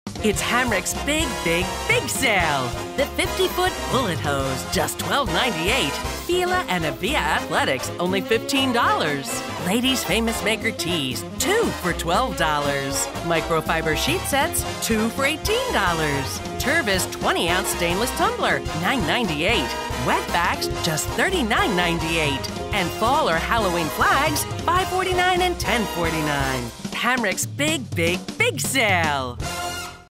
It's Hamrick's big, big, big sale. The 50-foot bullet hose, just $12.98. Fila and Avia Athletics, only $15. Ladies Famous Maker tees, 2 for $12. Microfiber sheet sets, 2 for $18. Tervis 20-ounce stainless tumbler, $9.98. Wetbacks, just $39.98. And fall or Halloween flags, $5.49 and $10.49. Hamrick's big, big, big sale.